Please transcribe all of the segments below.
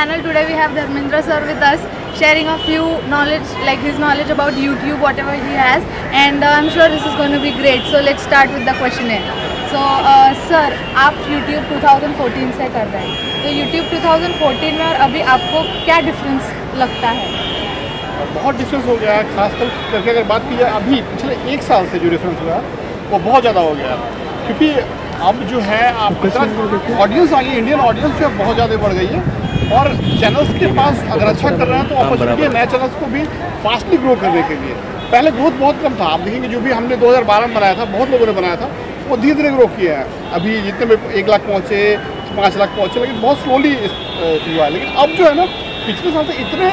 channel. Today we have Dharmendra Sir with us, sharing a few knowledge, like his knowledge about YouTube, whatever he has, and I'm sure this is going to be great. So let's start with the questionnaire. So sir, आप YouTube 2014 से कर रहे हैं, तो YouTube 2014 में और अभी आपको क्या डिफरेंस लगता है? बहुत डिफरेंस हो गया है, खासकर करके अगर बात की जाए अभी पिछले एक साल से जो डिफरेंस हुआ है वो बहुत ज़्यादा हो गया है, क्योंकि अब जो है आप ऑडियंस आ गई, इंडियन ऑडियंस जो है बहुत ज़्यादा बढ़ गई है और चैनल्स के पास अगर अच्छा कर रहे हैं तो अपॉर्चुनिटी है नए चैनल्स को भी फास्टली ग्रो करने के लिए। पहले ग्रोथ बहुत कम था, आप देखेंगे जो भी हमने 2012 में बनाया था, बहुत लोगों ने बनाया था, वो धीरे धीरे ग्रो किया है। अभी जितने में 1 लाख पहुँचे, 5 लाख पहुँचे, लेकिन बहुत स्लोली हुआ है। लेकिन अब जो है ना, पिछले साल से इतने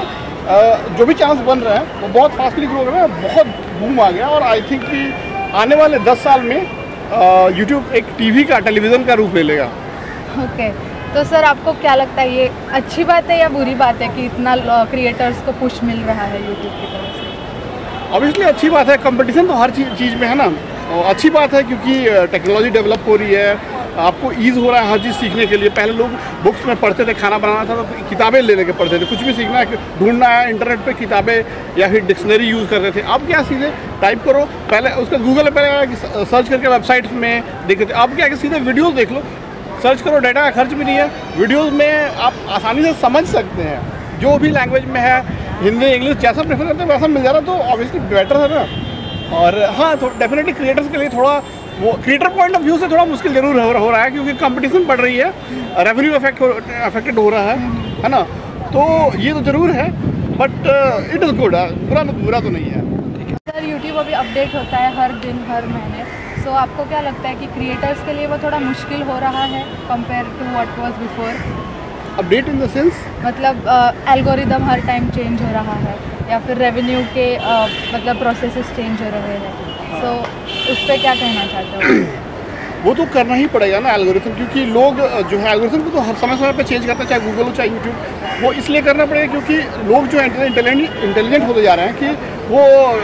जो भी चैनल्स बन रहे हैं वो बहुत फास्टली ग्रो कर रहे हैं, बहुत बूम आ गया और आई थिंक कि आने वाले 10 साल में YouTube एक टीवी का, टेलीविज़न का रूप ले लेगा। ओके, तो सर आपको क्या लगता है, ये अच्छी बात है या बुरी बात है कि इतना क्रिएटर्स को पुश मिल रहा है YouTube की तरफ से? ऑब्वियसली अच्छी बात है, कंपटीशन तो हर चीज़ में है ना, अच्छी बात है क्योंकि टेक्नोलॉजी डेवलप हो रही है, आपको ईज़ हो रहा है हर चीज़ सीखने के लिए। पहले लोग बुक्स में पढ़ते थे, खाना बनाना था तो किताबें लेने के पढ़ते थे, कुछ भी सीखना है, ढूंढना है इंटरनेट पे किताबें या फिर डिक्शनरी यूज़ करते थे। अब क्या सीधे टाइप करो, पहले उसका गूगल पे सर्च करके वेबसाइट में देखते थे, अब क्या है कि सीधे वीडियोज़ देख लो, सर्च करो, डाटा का खर्च भी नहीं है, वीडियोज़ में आप आसानी से समझ सकते हैं, जो भी लैंग्वेज में है, हिंदी इंग्लिश जैसा प्रेफर करते हैं वैसा मिल जा रहा, तो ऑब्वियसली बेटर है ना। और हाँ, तो डेफिनेटली क्रिएटर्स के लिए थोड़ा वो क्रिएटर पॉइंट ऑफ व्यू से थोड़ा मुश्किल जरूर हो रहा है, क्योंकि कंपटीशन बढ़ रही है, रेवेन्यू अफेक्टेड हो रहा है ना, तो ये तो ज़रूर है, बट इट इज़ गुड, बुरा तो नहीं है। सर यूट्यूब अभी अपडेट होता है हर दिन, हर महीने, सो आपको क्या लगता है कि क्रिएटर्स के लिए वो थोड़ा मुश्किल हो रहा है compare to what was before? Update in the sense मतलब एल्गोरिदम हर टाइम चेंज हो रहा है या फिर रेवेन्यू के मतलब प्रोसेसेस चेंज हो रहे हैं, सो उस पर क्या कहना चाहते हो? वो तो करना ही पड़ेगा ना एल्गोरिथम, क्योंकि लोग जो है एल्गोरिथम को तो हर समय पे चेंज करते हैं, चाहे गूगल हो चाहे यूट्यूब, वो इसलिए करना पड़ेगा क्योंकि लोग जो है इंटेलिजेंट होते जा रहे हैं कि वो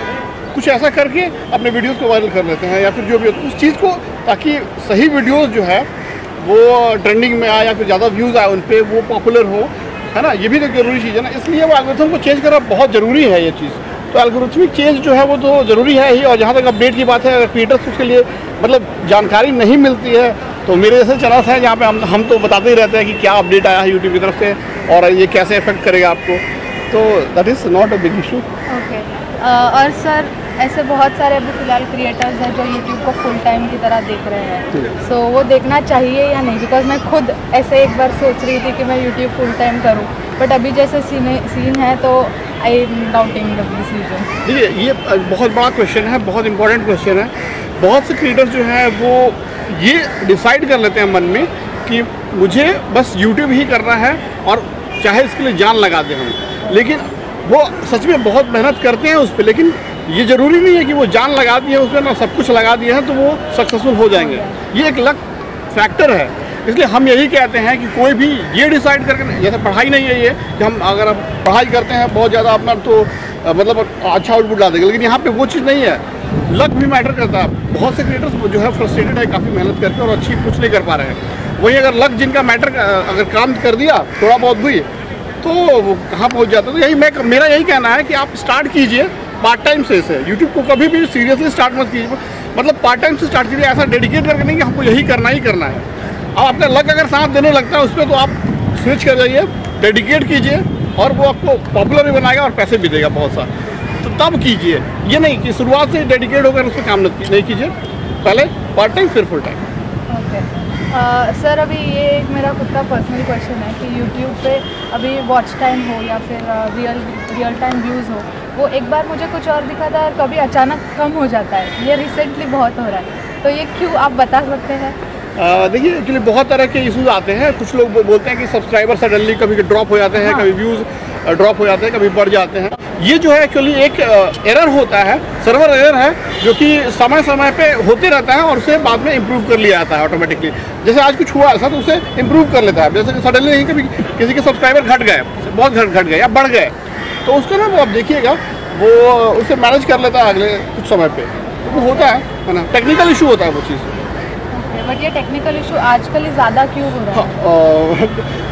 कुछ ऐसा करके अपने वीडियोस को वायरल कर लेते हैं या फिर जो भी उस चीज़ को, ताकि सही वीडियोस जो है वो ट्रेंडिंग में आए या फिर ज़्यादा व्यूज़ आए उन पर, वो पॉपुलर हो, है ना, ये भी तो जरूरी चीज़ है ना, इसलिए वो एल्गोरिथम को चेंज करना बहुत ज़रूरी है ये चीज़। तो एल्गोरिथमिक चेंज जो है वो तो ज़रूरी है ही, और जहाँ तक अपडेट की बात है, अगर क्रिएटर्स उसके लिए मतलब जानकारी नहीं मिलती है तो मेरे जैसे चैनल्स हैं जहाँ पे हम तो बताते ही रहते हैं कि क्या अपडेट आया है यूट्यूब की तरफ से और ये कैसे इफेक्ट करेगा आपको, तो that is not a big issue. Okay, और सर ऐसे बहुत सारे अभी फ़िलहाल क्रिएटर्स हैं जो यूट्यूब को फुल टाइम की तरह देख रहे हैं, सो वो देखना चाहिए या नहीं? बिकॉज मैं खुद ऐसे एक बार सोच रही थी कि मैं यूट्यूब फुल टाइम करूं, बट अभी जैसे सीन है तो I am doubting the decision. देखिए, ये बहुत बड़ा क्वेश्चन है, बहुत इंपॉर्टेंट क्वेश्चन है। बहुत से क्रिएटर्स जो है वो ये डिसाइड कर लेते हैं मन में कि मुझे बस यूट्यूब ही करना है और चाहे इसके लिए जान लगा दें हम, लेकिन वो सच में बहुत मेहनत करते हैं उस पर, लेकिन ये ज़रूरी नहीं है कि वो जान लगा दिए उसमें ना, सब कुछ लगा दिए हैं तो वो सक्सेसफुल हो जाएंगे, ये एक लक फैक्टर है। इसलिए हम यही कहते हैं कि कोई भी ये डिसाइड करके, जैसे पढ़ाई नहीं है ये कि हम अगर अब पढ़ाई करते हैं बहुत ज़्यादा अपना तो मतलब अच्छा आउटपुट ला देंगे, लेकिन यहाँ पे वो चीज़ नहीं है, लक भी मैटर करता है। बहुत से क्रिएटर्स जो है फ्रस्ट्रेटेड है काफ़ी मेहनत करके और अच्छी कुछ नहीं कर पा रहे हैं, वहीं अगर लक जिनका मैटर अगर काम कर दिया थोड़ा बहुत भी तो वो कहाँ पहुँच जाता है। तो यही मेरा यही कहना है कि आप स्टार्ट कीजिए पार्ट टाइम से इसे, यूट्यूब को कभी भी सीरियसली स्टार्ट मत कीजिए, मतलब पार्ट टाइम से स्टार्ट कीजिए, ऐसा डेडिकेट करके नहीं कि हमको यही करना ही करना है। अब आपका लक अगर साथ देने लगता है उस पर तो आप स्विच कर जाइए, डेडिकेट कीजिए और वो आपको पॉपुलर भी बनाएगा और पैसे भी देगा बहुत सारा, तो तब कीजिए। ये नहीं कि शुरुआत से डेडिकेट होकर उस पर काम नहीं कीजिए, पहले पार्ट टाइम फिर फुल टाइम। ओके सर, अभी ये एक मेरा खुद का पर्सनल क्वेश्चन है कि यूट्यूब पे अभी वॉच टाइम हो या फिर रियल टाइम व्यूज़ हो, वो एक बार मुझे कुछ और दिखा था और कभी अचानक कम हो जाता है, ये रिसेंटली बहुत हो रहा है, तो ये क्यों, आप बता सकते हैं? देखिए, एक्चुअली बहुत तरह के इशूज़ आते हैं, कुछ लोग बोलते हैं कि सब्सक्राइबर सडनली कभी ड्रॉप हो जाते हैं, हाँ। कभी व्यूज़ ड्रॉप हो जाते हैं, कभी बढ़ जाते हैं, ये जो है एक्चुअली एक एरर होता है, सर्वर एरर है, जो कि समय समय पे होते रहता है और उसे बाद में इम्प्रूव कर लिया जाता है ऑटोमेटिकली। जैसे आज कुछ हुआ ऐसा तो उसे इम्प्रूव कर लेता है, जैसे कि सडनली नहीं कभी किसी के सब्सक्राइबर घट गए, बहुत घट गए या बढ़ गए, तो उसका ना वो आप देखिएगा वो उसे मैनेज कर लेता है अगले कुछ समय पे, तो वो होता है ना, टेक्निकल इशू होता है वो चीज़। बट ये टेक्निकल इशू आजकल ज़्यादा क्यों हो रहा है?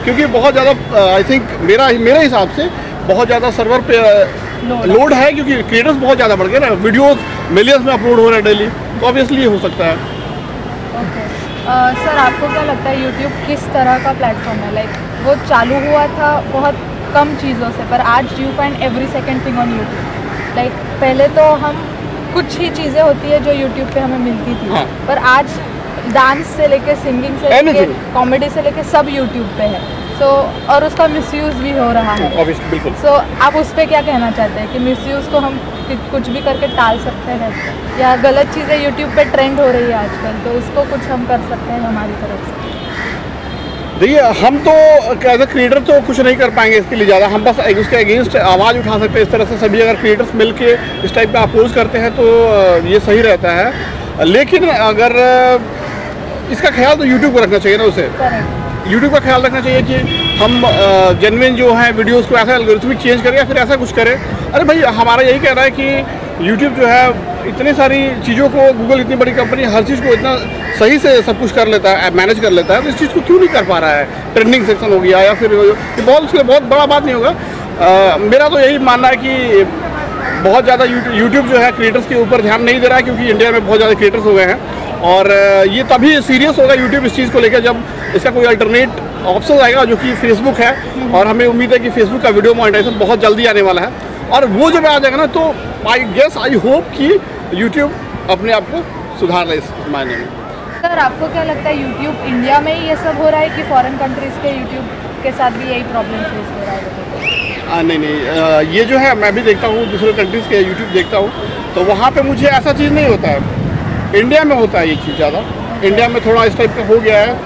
क्योंकि बहुत ज़्यादा आई थिंक मेरे हिसाब से बहुत ज़्यादा सर्वर पे लोड है, क्योंकि क्रिएटर्स बहुत ज़्यादा बढ़ गए ना, वीडियोस मिलियंस में अपलोड हो रहे हैं डेली, तो ऑब्वियसली हो सकता है। ओके सर, आपको क्या लगता है यूट्यूब किस तरह का प्लेटफॉर्म है? लाइक वो चालू हुआ था बहुत कम चीज़ों से, पर आज you find every second thing on YouTube. Like पहले तो हम कुछ ही चीज़ें होती है जो यूट्यूब पे हमें मिलती थी, हाँ। पर आज डांस से लेके सिंगिंग से लेके कॉमेडी से लेके सब यूट्यूब पे है। सो और उसका मिसयूज़ भी हो रहा है। बिल्कुल। सो आप उस पर क्या कहना चाहते हैं कि मिसयूज़ को हम कुछ भी करके टाल सकते हैं, या गलत चीज़ें यूट्यूब पे ट्रेंड हो रही है आजकल, तो उसको कुछ हम कर सकते हैं हमारी तरफ से? देखिए, हम तो एज ए क्रिएटर तो कुछ नहीं कर पाएंगे इसके लिए ज़्यादा, हम बस उसके अगेंस्ट आवाज़ उठा सकते हैं। इस तरह से सभी अगर क्रिएटर्स मिल के इस टाइप का अपोज करते हैं तो ये सही रहता है। लेकिन अगर इसका ख्याल तो यूट्यूब को रखना चाहिए ना, उसे यूट्यूब का ख्याल रखना चाहिए कि हम जेन्युइन जो है वीडियोस को ऐसा एल्गोरिथमिक चेंज करें या फिर ऐसा कुछ करें। अरे भाई, हमारा यही कहना है कि यूट्यूब जो है इतनी सारी चीज़ों को, गूगल इतनी बड़ी कंपनी हर चीज़ को इतना सही से सब कुछ कर लेता है, मैनेज कर लेता है, तो इस चीज़ को क्यों नहीं कर पा रहा है? ट्रेंडिंग सेक्शन हो गया या फिर ये बहुत उसके लिए बहुत बड़ा बात नहीं होगा। मेरा तो यही मानना है कि बहुत ज़्यादा यूट्यूब जो है क्रिएटर्स के ऊपर ध्यान नहीं दे रहा है, क्योंकि इंडिया में बहुत ज़्यादा क्रिएटर्स हो गए हैं, और ये तभी सीरियस होगा यूट्यूब इस चीज़ को लेकर जब इसका कोई अल्टरनेट ऑप्शन आएगा, जो कि फेसबुक है। और हमें उम्मीद है कि फेसबुक का वीडियो मोनेटाइजेशन बहुत जल्दी आने वाला है, और वो जब आ जाएगा ना, तो आई होप कि यूट्यूब अपने आप को सुधार ले इस मायने में। सर, आपको क्या लगता है यूट्यूब इंडिया में ही ये सब हो रहा है कि फॉरेन कंट्रीज़ के यूट्यूब के साथ भी यही प्रॉब्लम फेस हो रहा है? नहीं, ये जो है मैं भी देखता हूँ, दूसरे कंट्रीज़ के यूट्यूब देखता हूँ, तो वहाँ पे मुझे ऐसा चीज़ नहीं होता है। इंडिया में होता है ये चीज़ ज़्यादा। इंडिया में थोड़ा इस टाइप का हो गया है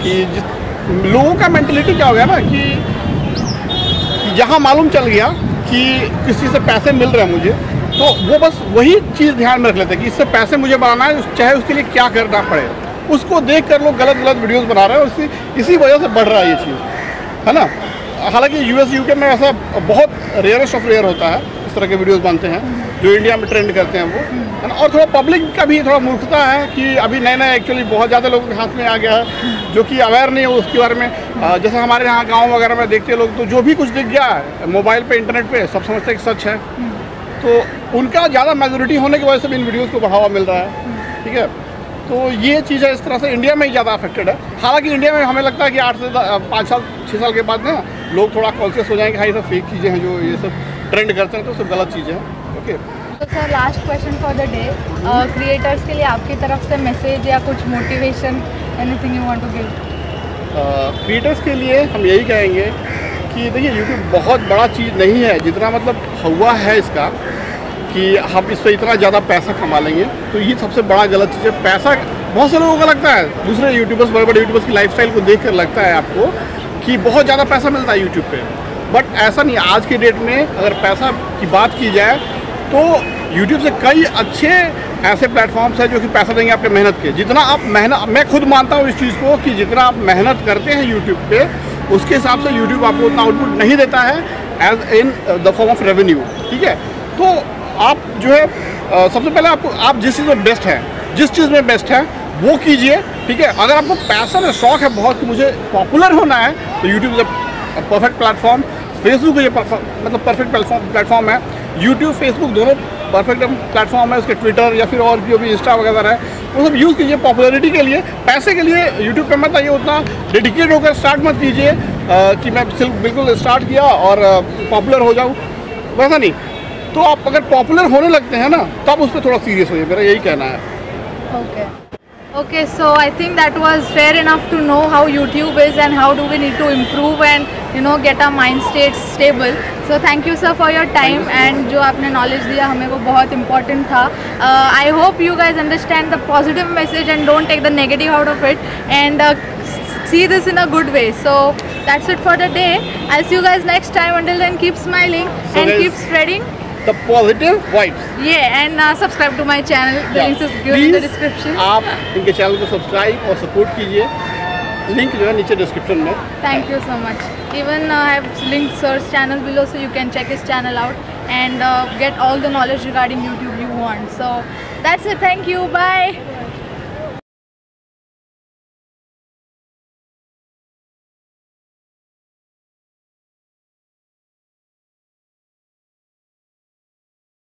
कि लोगों का मेंटलिटी क्या हो गया ना, कि यहाँ मालूम चल गया कि किसी से पैसे मिल रहे हैं मुझे, तो वो बस वही चीज़ ध्यान में रख लेते हैं कि इससे पैसे मुझे बनाना है, चाहे उसके लिए क्या करना पड़े। उसको देख कर लोग गलत वीडियोस बना रहे हैं, और इसी वजह से बढ़ रहा है ये चीज़, है ना। हालांकि यूएस यूके में ऐसा बहुत रेयरेस्ट ऑफ रेयर होता है, इस तरह के वीडियोस बनते हैं जो इंडिया में ट्रेंड करते हैं वो, है ना। और थोड़ा पब्लिक का भी थोड़ा मूर्खता है कि अभी नए एक्चुअली बहुत ज़्यादा लोगों के हाथ में आ गया है, जो कि अवेयर नहीं है उसके बारे में। जैसे हमारे यहाँ गाँव वगैरह में देखते हैं लोग, तो जो भी कुछ दिख गया मोबाइल पे, इंटरनेट पे, सब समझते हैं कि सच है, तो उनका ज़्यादा मेजोरिटी होने की वजह से भी इन वीडियोज़ को बढ़ावा मिल रहा है, ठीक है। तो ये चीज़ है, इस तरह से इंडिया में ही ज़्यादा अफेक्टेड है। हालांकि इंडिया में हमें लगता है कि 8 से 5 साल 6 साल के बाद ना लोग थोड़ा कॉन्शियस हो जाएंगे, हाँ ये सब फेक चीज़ें हैं जो ये सब ट्रेंड करते हैं, तो सब गलत चीज़ें हैं। ओके, तो sir, last question for the day, creators के लिए आपकी तरफ से मैसेज या कुछ motivation, anything you want to give? Creators के लिए हम यही कहेंगे कि देखिए, यूट्यूब बहुत बड़ा चीज़ नहीं है, जितना मतलब हुआ है इसका कि हम इस पर इतना ज़्यादा पैसा कमा लेंगे, तो ये सबसे बड़ा गलत चीज़ है। पैसा बहुत से लोगों को लगता है, दूसरे यूट्यूबर्स, बड़े यूट्यूबर्स की लाइफस्टाइल को देखकर लगता है आपको कि बहुत ज़्यादा पैसा मिलता है यूट्यूब पे, बट ऐसा नहीं। आज के डेट में अगर पैसा की बात की जाए तो यूट्यूब से कई अच्छे ऐसे प्लेटफॉर्म्स हैं जो कि पैसा देंगे आपके मेहनत के। जितना आप मेहनत, मैं खुद मानता हूँ इस चीज़ को कि जितना आप मेहनत करते हैं यूट्यूब पे, उसके हिसाब से यूट्यूब आपको उतना आउटपुट नहीं देता है as in the form of revenue, ठीक है। तो आप जो है सबसे पहले आप जिस चीज़ में बेस्ट है, जिस चीज़ में बेस्ट है वो कीजिए, ठीक है। अगर आपको पैशन है, शौक है बहुत कि मुझे पॉपुलर होना है, तो YouTube is a perfect platform. Facebook ये मतलब परफेक्ट प्लेटफॉर्म है। यूट्यूब, फेसबुक दोनों परफेक्ट प्लेटफॉर्म है। उसके ट्विटर या फिर और जो भी इंस्टा वगैरह है, वो सब यूज़ कीजिए पॉपुलरिटी के लिए। पैसे के लिए यूट्यूब पे मत आइए, उतना डेडिकेट होकर स्टार्ट मत कीजिए कि मैं सिर्फ बिल्कुल स्टार्ट किया और पॉपुलर हो जाऊँ, वैसा नहीं। तो आप अगर पॉपुलर होने लगते हैं ना, तब उस पर थोड़ा सीरियस होइए, मेरा यही कहना है। Okay, so I think that was fair enough to know how YouTube is and how do we need to improve and get our mind state stable. So thank you sir for your time and जो आपने knowledge दिया हमें वो बहुत important था. I hope you guys understand the positive message and don't take the negative out of it and see this in a good way. So that's it for the day. I'll see you guys next time. Until then, keep smiling and keep spreading the positive vibes. Yeah, and subscribe to my channel. The link is given in the description. आप इनके channel को subscribe और support कीजिए, link जो है नीचे description में. Thank you so much. Even I have linked Sir's channel below, so you can check his channel out and get all the knowledge regarding YouTube you want. So that's it. Thank you. Bye.